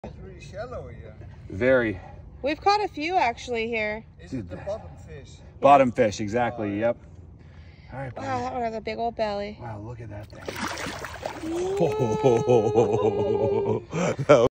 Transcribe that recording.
It's really shallow here. Very. We've caught a few actually here. Is it the bottom fish? Bottom fish, exactly. Yep. All right, buddy. Wow, that one has a big old belly. Wow, look at that thing. Whoa. Oh,